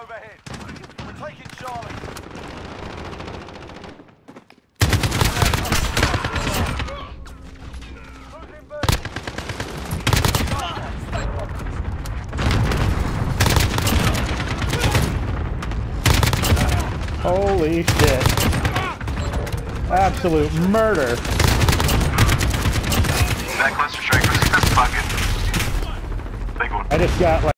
overhead. We're taking Charlie. Losing B. Holy shit. Absolute murder. That cluster strike was just bucket. Big one. I just got like